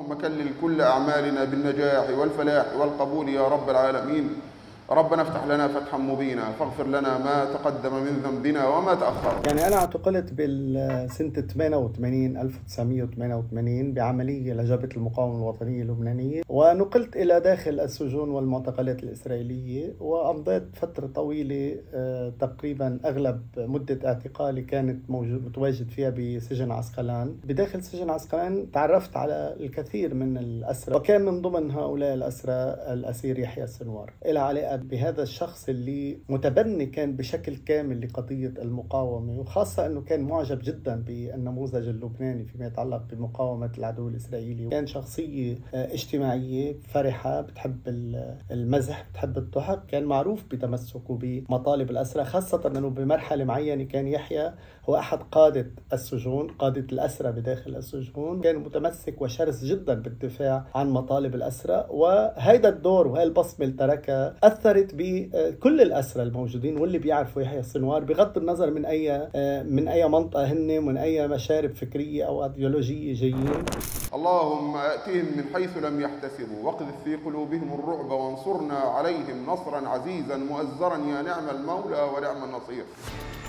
اللهم كلل كل أعمالنا بالنجاح والفلاح والقبول يا رب العالمين. ربنا افتح لنا فتحا مبينا، فاغفر لنا ما تقدم من ذنبنا وما تأخر. يعني أنا اعتقلت بالسنة 1988 بعملية لجبهة المقاومة الوطنية اللبنانية، ونقلت إلى داخل السجون والمعتقلات الإسرائيلية، وأمضيت فترة طويلة تقريبا أغلب مدة اعتقالي كانت متواجد فيها بسجن عسقلان. بداخل سجن عسقلان تعرفت على الكثير من الأسرى، وكان من ضمن هؤلاء الأسرى الأسير يحيى السنوار. إلى علاقة بهذا الشخص اللي متبني كان بشكل كامل لقضية المقاومة، وخاصة أنه كان معجب جدا بالنموذج اللبناني فيما يتعلق بمقاومة العدو الإسرائيلي. كان شخصية اجتماعية فرحة، بتحب المزح، بتحب الضحك. كان معروف بتمسكه بمطالب الأسرى، خاصة أنه بمرحلة معينة كان يحيى هو أحد قادة السجون، قادة الأسرى بداخل السجون. كان متمسك وشرس جدا بالدفاع عن مطالب الأسرى، وهذا الدور وهي البصمة اللي تركها أثرت بكل الأسرى الموجودين واللي بيعرفوا يحيى السنوار، بغض النظر من أي منطقة هن، من أي مشارب فكرية أو أيديولوجية جايين. اللهم أتهم من حيث لم يحتسبوا، واقذف في قلوبهم الرعب، وانصرنا عليهم نصرا عزيزا مؤزرا، يا نعم المولى ونعم النصير.